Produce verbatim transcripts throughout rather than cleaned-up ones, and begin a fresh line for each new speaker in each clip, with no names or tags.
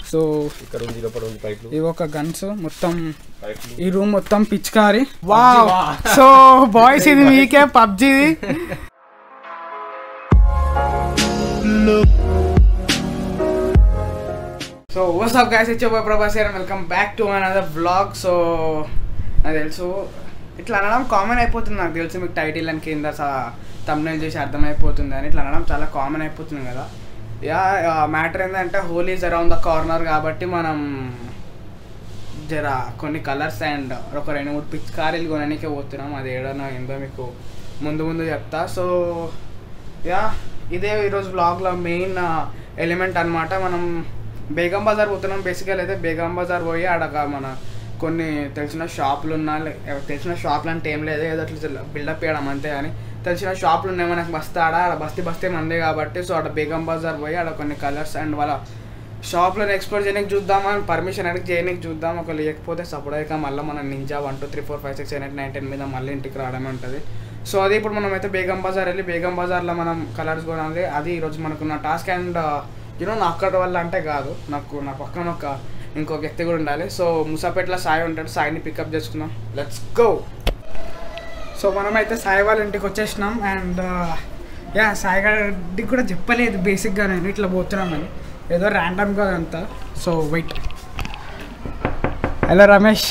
So ఇవి ఒక guns మొత్తం ఈ రూమ్ మొత్తం పిచ్కారి వావ్ సో బాయ్స్ ఇది మీకే పబ్జీది so what's up guys, it's your boy Prabhas here, welcome back to another vlog. So నాకు తెలుసు ఇట్లా అనడం కామన్ అయిపోతుంది, నాకు తెలుసు మీకు టైటిల్ అని కింద థంబ్నెయిల్ చేసి అర్థమైపోతుంది అని ఇట్లా అనడం చాలా కామన్ అయిపోతుంది కదా. యా మ్యాటర్ ఏంటంటే Holi is around the corner కాబట్టి మనం జర కొన్ని కలర్స్ అండ్ ఒక రెండు మూడు పిచ్కారీలు కొనడానికే పోతున్నాం. అది ఏడనో ఏందో మీకు ముందు ముందు చెప్తా. సో యా ఇదే ఈరోజు బ్లాగ్లో మెయిన్ ఎలిమెంట్ అనమాట. మనం బేగం బజార్ పోతున్నాం. బేసికల్ అయితే బేగం బజార్ పోయి ఆడక మన కొన్ని తెలిసిన షాపులు ఉన్నా, తెలిసిన షాపులు అంటే ఏం లేదు, ఏదో అట్లా బిల్డప్ చేయడం అంతే. కానీ తెలిసిన షాపులు ఉన్నాయి మనకు బస్తా ఆడ ఆడ బస్తీ బస్తీ మందే కాబట్టి సో ఆడ బేగం బజార్ పోయి ఆడ కొన్ని కలర్స్ అండ్ వాళ్ళ షాప్లను ఎక్స్ప్లోర్ చేయడానికి చూద్దామని పర్మిషన్ అడిగి చేయడానికి చూద్దాం. ఒక లేకపోతే సపోర్ట్ అయ్యాక మళ్ళీ మనం ninja one two three four five six seven eight nine ten మీద మళ్ళీ ఇంటికి రావడమే ఉంటుంది. సో అది ఇప్పుడు మనం అయితే బేగం బజార్ వెళ్ళి బేగం బజార్లో మనం కలర్స్ కొనాలి. అది ఈరోజు మనకున్న టాస్క్. అండ్ యూనో నా అక్కడ వల్ల అంటే కాదు, నాకు నా పక్కన ఒక ఇంకొక వ్యక్తి కూడా ఉండాలి. సో ముసాపేటలో సాయి ఉంటాడు, సాయిని పికప్ చేసుకుందాం. Let's go. సో మనమైతే సాయి వాళ్ళ ఇంటికి వచ్చేసినాం. అండ్ యా సాయి గారికి కూడా చెప్పలేదు బేసిక్గా నేను ఇట్లా పోతున్నామని, ఏదో ర్యాండమ్గా అంతా. So wait. హలో రమేష్.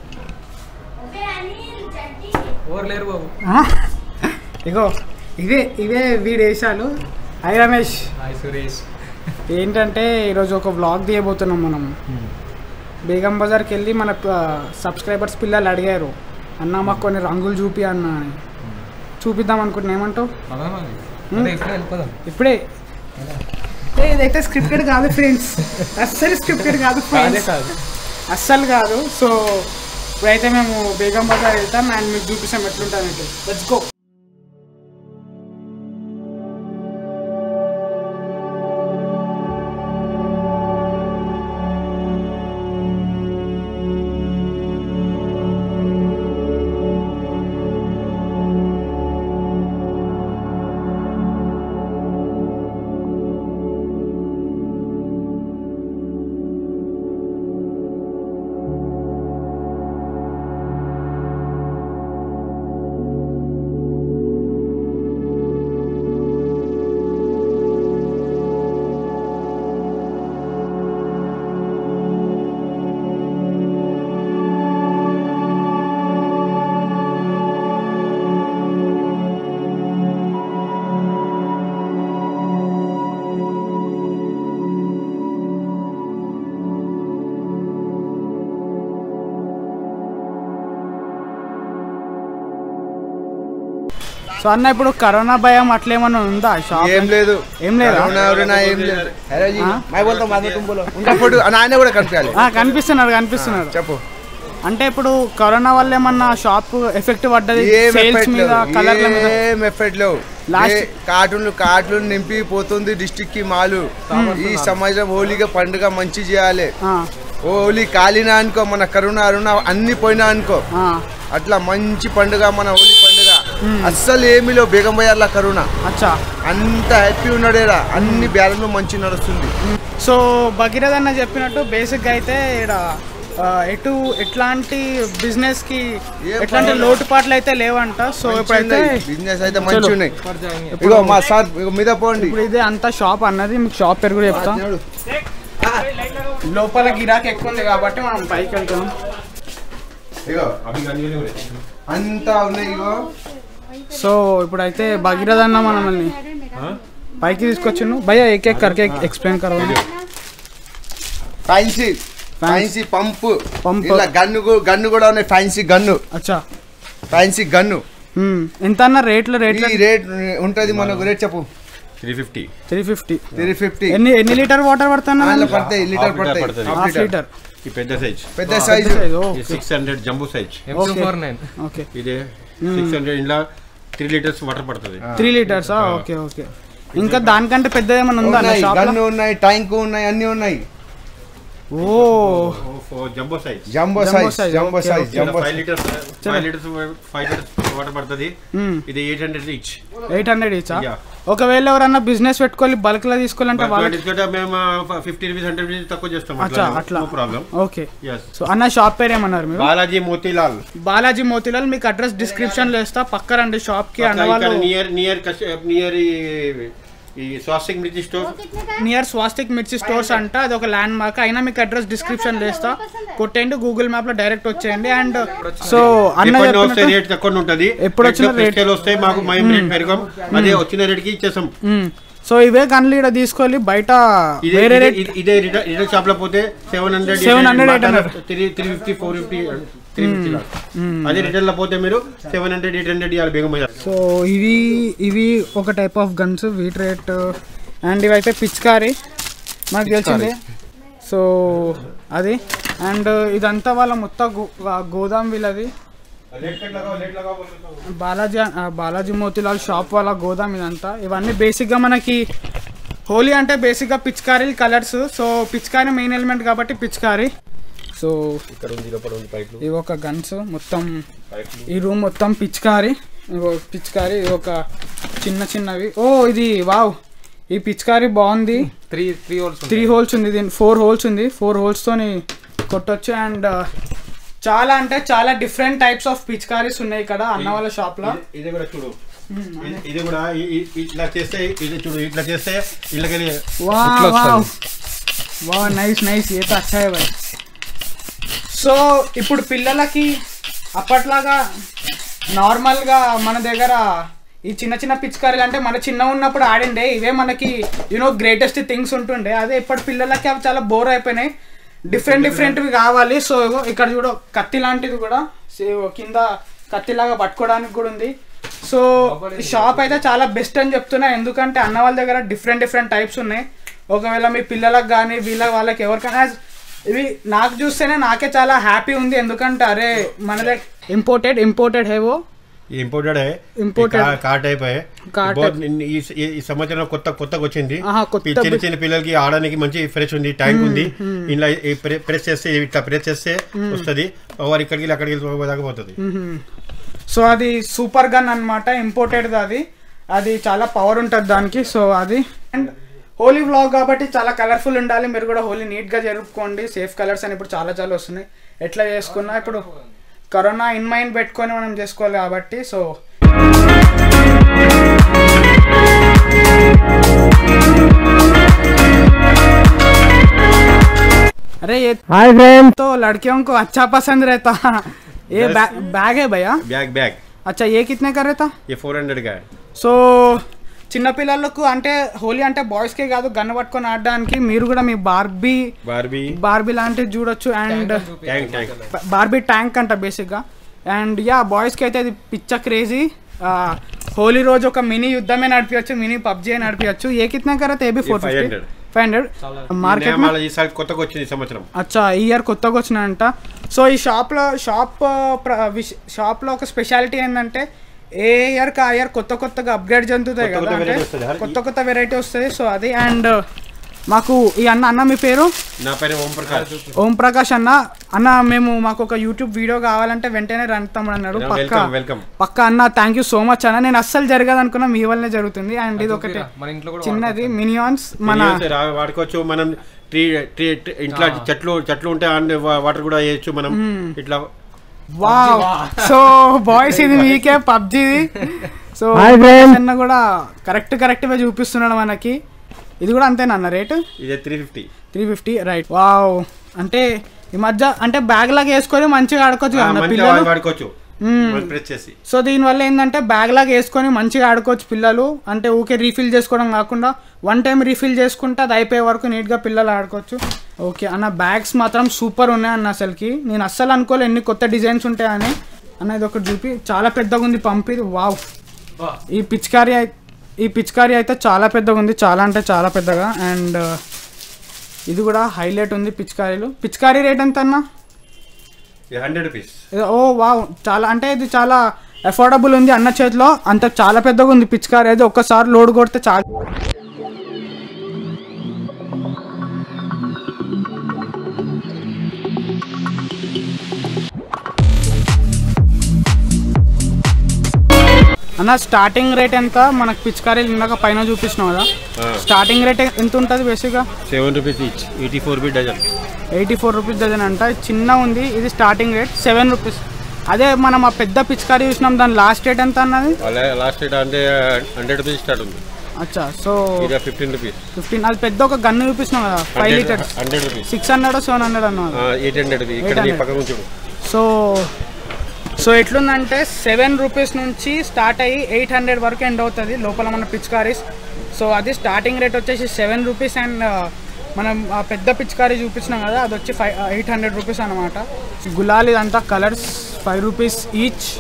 లేరు బాబు.
ఇగో ఇవే ఇవే వీడేశాలు. హాయ్ రమేష్.
హాయ్ సురేష్.
ఏంటంటే ఈరోజు ఒక వ్లాగ్ తీయబోతున్నాం మనం. బేగం బజార్కి వెళ్ళి మన సబ్స్క్రైబర్స్ పిల్లలు అడిగారు, అన్న మాకు కొన్ని రంగులు చూపి అన్న అని. చూపిద్దాం అనుకుంటున్నా, ఏమంటావు? ఇప్పుడే. ఇదైతే స్క్రిప్టెడ్ కాదు ఫ్రెండ్స్, అస్సలు స్క్రిప్టెడ్ కాదు ఫ్రెండ్స్, అస్సలు కాదు. సో ఇప్పుడైతే మేము బేగం బజార్ వెళ్తాం అండ్ మీకు చూపిస్తాం ఎట్లుంటుందంటే. Let's go. సో అన్న ఇప్పుడు కరోనా భయం అట్లేమన్నా ఉందా షాప్?
ఏం లేదు,
ఏం లేదు, కనిపిస్తున్నారు కనిపిస్తున్నారు
చెప్పు.
అంటే ఇప్పుడు కరోనా వల్ల ఏమన్నా షాప్ ఎఫెక్ట్ పడ్డది? సేల్స్ మీద, కలర్ల మీద
ఏం ఎఫెక్ట్ లేవు. కార్టూన్లు కార్టూన్లు నింపి పోతుంది డిస్ట్రిక్ట్ కి మాలు. ఈ సంవత్సరం హోలీగా పండుగ మంచి చేయాలి. హోలీ కాలినా అనుకో, మన కరోనా అరుణ అన్ని పోయినా అనుకో, అట్లా మంచి పండుగ మన హోలీ పండుగ. అస్సలు ఏమీ లేవు బేగం బజార్ల కరోనా. అచ్చా, అంత హ్యాపీ ఉన్నాడేరా, అన్ని బ్యాలెన్స్ మంచి నడుస్తుంది.
సో భగీరథ్ అన్న చెప్పినట్టు బేసిక్గా అయితే ఇక్కడ ఎటు ఎట్లాంటి బిజినెస్ కి ఎట్లాంటి లోటుపాట్లు అయితే లేవంట. సో ఇప్పుడైతే
బిజినెస్ అయితే మంచి ఉన్నాయి. ఇగో మా సార్ మీద పోండి.
ఇప్పుడు ఇదే అంతా షాప్ అన్నది, మీకు షాప్ పేరు కూడా చెప్తాం. లోపల గిరాకీ ఎక్కువ ఉంది కాబట్టి మనం పైకి వెళ్తాం.
ఇగో అంతా ఉన్నాయి. ఇగో
సో ఇప్పుడైతే భగీరథ్ అన్న మనల్ని పైకి తీసుకొచ్చిండు. భయ్యా ఏక్ ఏక్ కర్కే ఎక్స్ప్లెయిన్ కరో.
ఫ్యాన్సీ ఫ్యాన్సీ పంపు పంప్, ఇలా గన్ను గన్ను కూడా ఉన్నాయి. Fancy gun.
అచ్చా,
ఫ్యాన్సీ గన్ను
ఎంత అన్న రేట్లు? రేట్
రేట్ ఉంటుంది మనకు. రేట్ చెప్పు.
Three fifty
three fifty three fifty
ఎన్ని ఎన్ని లీటర్ వాటర్ పడుతున్నా?
పడతాయి లీటర్ పడతాయి.
Half litre.
పెద్ద సైజ్
పెద్ద size
six hundred jumbo size.
Okay,
ఇదే సిక్స్ హండ్రెడ్ ఇలా త్రీ లీటర్స్ వాటర్ పడుతుంది.
Three litres okay okay. ఇంకా దానికంటే పెద్ద ఏమైనా ఉందా?
గన్ను ఉన్నాయి, ట్యాంక్ ఉన్నాయి, అన్ని ఉన్నాయి.
ఓ
jumbo size
jumbo size jumbo size jumbo
five litres five litres five litres water పడుతుంది. ఇది eight hundred each
eight hundred each ఒకవేళ ఎవరన్నా బిజినెస్ పెట్టుకోవాలి బల్క్ లో తీసుకోవాలంటే
మేము ఫిఫ్టీ రూపీస్ హండ్రెడ్ రూపీస్ తక్కువ చేస్తాం
అట్లా
ప్రాబ్లం.
ఓకే సో అన్న షాప్ పేరు ఏమన్నారు మీరు?
బాలాజీ మోతీలాల్.
బాలాజీ మోతీలాల్. మీకు అడ్రస్ డిస్క్రిప్షన్ లో ఇస్తా, పక్క రండి షాప్ కి.
నియర్ నియర్ నియర్ ఈ స్వాస్తిక్ మిర్చి స్టోర్
నియర్ స్వాస్తిక్ మిర్చి స్టోర్స్ అంట, అది ఒక ల్యాండ్ మార్క్. అయినా మీకు అడ్రస్ డిస్క్రిప్షన్ లో ఇస్తా, కొట్టండి గూగుల్ మ్యాప్ లో డైరెక్ట్ వచ్చేయండి. అండ్ సో అన్న
రేట్ తక్కువ ఉంటుంది, ఎప్పుడు వచ్చిన రేట్ వస్తాయి మాకు, మేము రేట్ పెరగం, అదే వచ్చిన రేట్ కి ఇచ్చేసాం.
సో ఇవే గన్లు ఇక్కడ తీసుకోవాలి, బయట వేరే రేట్.
ఇదే రిటైల్ షాప్ లో పోతే seven hundred
seven hundred eight hundred
three three fifty four fifty three fifty అదే రిటైల్ లో పోతే మీరు సెవెన్ హండ్రెడ్ ఎయిట్ హండ్రెడ్ ఇవ్వాలి బేగం.
సో ఇవి ఇవి ఒక టైప్ ఆఫ్ గన్స్, వీటి రేట్. అండ్ ఇవైతే పిచ్కారీ మనకు తెలిసిందే. సో అది అండ్ ఇదంతా వాళ్ళ మొత్తం గోదాం వీళ్ళది, బాలాజీ బాలాజీ మోతీలాల్ షాప్ వాళ్ళ గోదాం ఇదంతా. ఇవన్నీ బేసిక్గా మనకి హోలీ అంటే బేసిక్గా పిచ్కారీ కలర్స్. సో పిచ్కారీ మెయిన్ ఎలిమెంట్ కాబట్టి పిచ్కారీ. సో ఇవి ఒక గన్స్ మొత్తం, ఈ రూమ్ మొత్తం పిచ్కారీ పిచ్కారీ ఇది ఒక చిన్న చిన్నవి. ఓ ఇది వావ్, ఈ పిచ్కారీ బాగుంది.
Three three holes
three holes ఉంది, దీని ఫోర్ హోల్స్ ఉంది, ఫోర్ హోల్స్తోని కొట్టొచ్చు. అండ్ చాలా అంటే చాలా డిఫరెంట్ టైప్స్ ఆఫ్ పిచ్కారీస్ ఉన్నాయి ఇక్కడ అన్న వాళ్ళ షాప్ లో.
ఇది కూడా చూడు, ఇది కూడా ఇట్లా చేస్తే, ఇది చూడు ఇట్లా చేస్తే ఇళ్ళకెళ్ళి
వా నైస్ నైస్ ఏ అచ్చా హై భాయ్. సో ఇప్పుడు పిల్లలకి అప్పట్లాగా నార్మల్గా మన దగ్గర ఈ చిన్న చిన్న పిచ్కారీలు అంటే మన చిన్న ఉన్నప్పుడు ఆడిండే ఇవే మనకి యూనో గ్రేటెస్ట్ థింగ్స్ ఉంటుండే. అదే ఇప్పటి పిల్లలకి అవి చాలా బోర్ అయిపోయినాయి, డిఫరెంట్ డిఫరెంట్వి కావాలి. సో ఇక్కడ చూడ కత్తి లాంటిది కూడా కింద కత్తిలాగా పట్టుకోవడానికి కూడా ఉంది. సో ఈ షాప్ అయితే చాలా బెస్ట్ అని చెప్తున్నా, ఎందుకంటే అన్న వాళ్ళ దగ్గర డిఫరెంట్ డిఫరెంట్ టైప్స్ ఉన్నాయి. ఒకవేళ మీ పిల్లలకు కానీ వీళ్ళ వాళ్ళకి ఎవరికైనా ఇవి నాకు చూస్తేనే నాకే చాలా హ్యాపీ ఉంది, ఎందుకంటే అరే మన దగ్గర ఇంపోర్టెడ్ ఇంపోర్టెడ్ హేవో
ఇంపోర్టెడ్ ఇంపోర్టెడ్ కార్ టైప్ ఈ సంవత్సరం కొత్త కొత్తగా వచ్చింది. చిన్న చిన్న పిల్లలకి ఆడడానికి మంచి ఫ్రెష్ ఉంది, ట్యాంక్ ఉంది. ఇలా ప్రెస్ చేస్తే ఇట్లా ప్రెస్ చేస్తే వస్తుంది, ఓవర్ ఇక్కడికి అక్కడికి పోతుంది.
సో అది సూపర్ గన్ అనమాట, ఇంపోర్టెడ్ అది, అది చాలా పవర్ ఉంటుంది దానికి. సో అది అండ్ హోలీ వ్లాగ్ కాబట్టి చాలా కలర్ఫుల్ ఉండాలి, మీరు కూడా హోలీ నీట్గా జరుపుకోండి. సేఫ్ కలర్స్ అని ఇప్పుడు చాలా చాలా వస్తున్నాయి, ఎట్లా చేసుకున్నా ఇప్పుడు కరోనా ఇన్ మైండ్ పెట్టుకొని మనం చేసుకోవాలి కాబట్టి. సో अरे ये हाय फ्रेंड, तो लड़कियों को अच्छा पसंद रहता ये बैग है भैया?
बैग बैग
अच्छा, ये कितने का रहता?
ये फोर हंड्रेड का है.
సో చిన్న పిల్లలకు అంటే హోలీ అంటే బాయ్స్ కే కాదు, గన్ పట్టుకొని ఆడడానికి మీరు కూడా మీ బార్బీ
బార్బీ
బార్బీ లాంటివి చూడొచ్చు. అండ్ బార్బీ ట్యాంక్ అంట బేసిక్ గా. అండ్ యా బాయ్స్ కి అయితే ఇది పిచ్చ క్రేజీ. హోలీ రోజు ఒక మినీ యుద్ధమే నడిపించచ్చు, మినీ పబ్జీ నడిపించచ్చు. ఏ కిतना కరతే ఏబీ four fifty five hundred market
కొత్తగా వచ్చింది ఈ సంవత్సరం.
అచ్చా, ఈ ఇయర్ కొత్తగా వచ్చినాయంట. సో ఈ షాప్ లో షాప్ షాప్ లో ఒక స్పెషాలిటీ ఏంటంటే ఏ ఇయర్ కా ఇయర్ కొత్త కొత్తగా అప్గ్రేడ్ చెందుతాయి కదా, అంటే కొత్త కొత్త వెరైటీ వస్తుంది. సో అది అండ్ మాకు ఈ అన్న అన్న మీ పేరు?
నా పేరు ఓం ప్రకాష్.
ఓం ప్రకాష్ అన్న. అన్న మేము మాకు ఒక యూట్యూబ్ వీడియో కావాలంటే వెంటనే రంటామని అన్నాడు. పక్క పక్క అన్న, థ్యాంక్ యూ సో మచ్ అన్న. నేను అస్సలు జరగదు అనుకున్నా, మీ వల్లనే జరుగుతుంది. అండ్ ఇది ఒకటి చిన్నది మినియాన్స్ మన
వాడుకోవచ్చు మనం. ట్రీ ట్రీ ఇంట్లో చెట్లు చెట్లు ఉంటే వాటర్ కూడా వేయచ్చు మనం ఇట్లా.
వావ్, సో బాయ్స్ ఇది మీకే పబ్జీది. సో అన్న కూడా కరెక్ట్ కరెక్ట్ గా చూపిస్తున్నాడు మనకి. ఇది కూడా అంతేనా అన్న రేటు?
ఇది three fifty
three fifty right. Wow, అంటే ఈ మధ్య అంటే బ్యాగ్ లాగా వేసుకొని మంచిగా ఆడుకోవచ్చు కదా పిల్లలు. సో దీనివల్ల ఏంటంటే బ్యాగ్ లాగా వేసుకొని మంచిగా ఆడుకోవచ్చు పిల్లలు. అంటే ఊకే రీఫిల్ చేసుకోవడం కాకుండా వన్ టైం రీఫిల్ చేసుకుంటే అది అయిపోయే వరకు నీట్గా పిల్లలు ఆడుకోవచ్చు. ఓకే అన్న, బ్యాగ్స్ మాత్రం సూపర్ ఉన్నాయి అన్న. అసలుకి నేను అస్సలు అనుకోలే ఎన్ని కొత్త డిజైన్స్ ఉంటాయని. అన్న ఇది ఒకటి చూపి, చాలా పెద్దగా ఉంది పంప్ ఇది. వావ్, ఈ పిచ్కారీ ఈ పిచ్కారీ అయితే చాలా పెద్దగా ఉంది, చాలా అంటే చాలా పెద్దగా. అండ్ ఇది కూడా హైలైట్ ఉంది పిచ్కారీలు. పిచ్కారీ రేట్ ఎంత అన్న?
Hundred rupees.
ఓ వావ్, చాలా అంటే ఇది చాలా అఫోర్డబుల్ ఉంది అన్న చేతిలో. అంత చాలా పెద్దగా ఉంది పిచ్కారీ అయితే, ఒక్కసారి లోడ్ కొడితే చాలా. అన్న స్టార్టింగ్ రేట్ ఎంత మనకు పిచికారీలు ఇందాక పైన చూపిస్తున్నావు కదా, స్టార్టింగ్ రేట్ ఎంత ఉంటుంది బేసిక్గా?
Seven rupees each, eighty four rupees dozen.
Eighty four rupees dozen అంట, చిన్న ఉంది. ఇది స్టార్టింగ్ రేట్ సెవెన్ రూపీస్. అదే మనం ఆ పెద్ద పిచికారీ చూసినాం, దాని లాస్ట్ రేట్ ఎంత అన్నది?
లాస్ట్ రేట్ అంటే హండ్రెడ్ రూపీస్ స్టార్ట్ ఉంది.
అచ్చా, సో
ఫిఫ్టీన్ రూపీస్ ఫిఫ్టీన్
అది పెద్ద ఒక గన్ను చూపిస్తున్నాం కదా, five litres,
hundred rupees
six hundred seven hundred అన్నది,
ఎయిట్ హండ్రెడ్.
సో సో ఎట్లుందంటే సెవెన్ రూపీస్ నుంచి స్టార్ట్ అయ్యి ఎయిట్ హండ్రెడ్ వరకు ఎండ్ అవుతుంది లోపల మన పిచికారీస్. సో అది స్టార్టింగ్ రేట్ వచ్చేసి సెవెన్ రూపీస్ అండ్ మనం ఆ పెద్ద పిచికారీ చూపించినాం కదా అది వచ్చి ఫైవ్ ఎయిట్ హండ్రెడ్ రూపీస్ అనమాట. గులాల్ ఇదంతా colours five rupees each,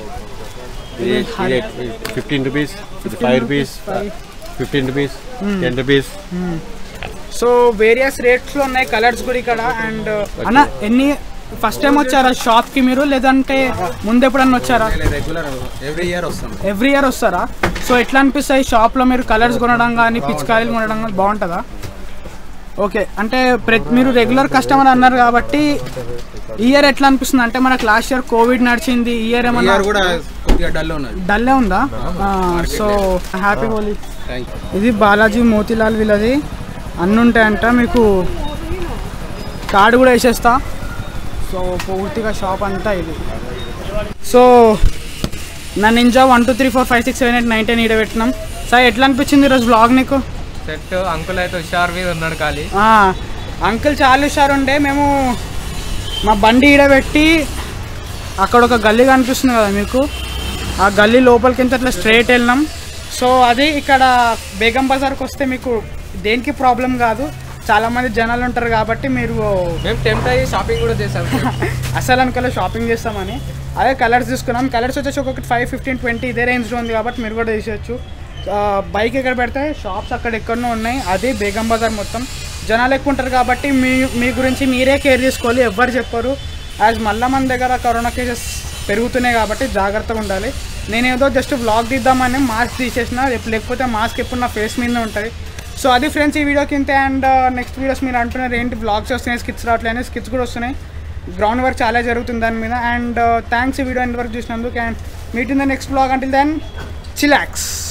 fifteen rupees, five rupees, fifteen rupees, ten rupees.
So various రేట్స్లో ఉన్నాయి కలర్స్ కూడా ఇక్కడ. అండ్ అన్న ఎన్ని ఫస్ట్ టైం వచ్చారా షాప్కి మీరు, లేదంటే ముందు ఎప్పుడన్నా వచ్చారా?
ఎవ్రీ ఇయర్ వస్తాం.
ఎవ్రీ ఇయర్ వస్తారా? సో ఎట్లా అనిపిస్తాయి షాప్లో మీరు కలర్స్ కొనడం కానీ పిచికారీలు కొనడం కానీ బాగుంటుందా? ఓకే, అంటే ప్రతి మీరు రెగ్యులర్ కస్టమర్ అన్నారు కాబట్టి ఇయర్ ఎట్లా అనిపిస్తుంది? అంటే మనకు లాస్ట్ ఇయర్ కోవిడ్ నడిచింది, ఈ ఇయర్ ఏమన్నా డల్లే ఉందా? So happy Holi. ఇది బాలాజీ మోతీలాల్ వీళ్ళది, అన్నీ ఉంటాయంట. మీకు కార్డు కూడా వేసేస్తా. సో పూర్తిగా షాప్ అంతా ఇది. సో నా ninja one two three four five six seven eight nine ten ఈడ పెట్టినాం. సార్ ఎట్లా అనిపించింది ఈరోజు బ్లాగ్ నీకు?
సెట్ అంకుల్ అయితే హుషారు మీద ఉన్నాడు ఖాళీ.
అంకుల్ చాలా హుషారు ఉండే. మేము మా బండి ఈడ పెట్టి అక్కడ ఒక గల్లీ కనిపిస్తుంది కదా మీకు, ఆ గల్లీ లోపలికి ఎంత అట్లా స్ట్రైట్ వెళ్ళినాం. సో అది ఇక్కడ బేగం బజార్కి వస్తే మీకు దేనికి ప్రాబ్లం కాదు, చాలామంది జనాలు ఉంటారు కాబట్టి మీరు
మేము టెంప్ట్ అయ్యి షాపింగ్ కూడా చేసాం.
అసలు అనుకోలే షాపింగ్ చేస్తామని. అదే కలర్స్ తీసుకున్నాం. కలర్స్ వచ్చేసి ఒక్కొక్కటి ఫైవ్ ఫిఫ్టీన్ ట్వంటీ ఇదే రేంజ్లో ఉంది కాబట్టి మీరు కూడా తీసేయచ్చు. బైక్ ఎక్కడ పెడితే షాప్స్ అక్కడ ఎక్కడనో ఉన్నాయి, అది బేగం బజార్ మొత్తం. జనాలు ఎక్కువ ఉంటారు కాబట్టి మీ మీ గురించి మీరే కేర్ చేసుకోవాలి, ఎవ్వరు చెప్పరు. యాజ్ మళ్ళీ మన దగ్గర కరోనా కేసెస్ పెరుగుతున్నాయి కాబట్టి జాగ్రత్తగా ఉండాలి. నేనేదో జస్ట్ వ్లాగ్ తీద్దామని మాస్క్ తీసేసిన, లేకపోతే మాస్క్ ఎప్పుడు నా ఫేస్ మీదనే ఉంటుంది. సో అది ఫ్రెండ్స్ ఈ వీడియోకి ఇంతే. అండ్ నెక్స్ట్ వీడియోస్ మీరు అంటున్నారు ఏంటి వ్లాగ్స్ వస్తున్నాయి, స్కిట్స్ రావట్లేదు, స్కిట్స్ కూడా వస్తున్నాయి. గ్రౌండ్ వర్క్ చాలా జరుగుతుంది దాని మీద. అండ్ థ్యాంక్స్ ఈ వీడియో ఎండ్ వరకు చూసినందుకు. And meet in the next vlog. Until then చిలాక్స్.